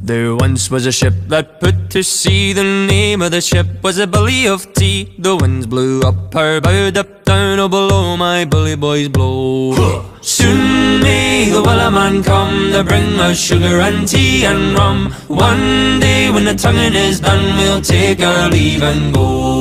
There once was a ship that put to sea. The name of the ship was a Billy of Tea. The winds blew up her bow, up down, oh below my bully boys blow. Soon may the Wellerman come to bring us sugar and tea and rum. One day when the tonguing is done, we'll take our leave and go.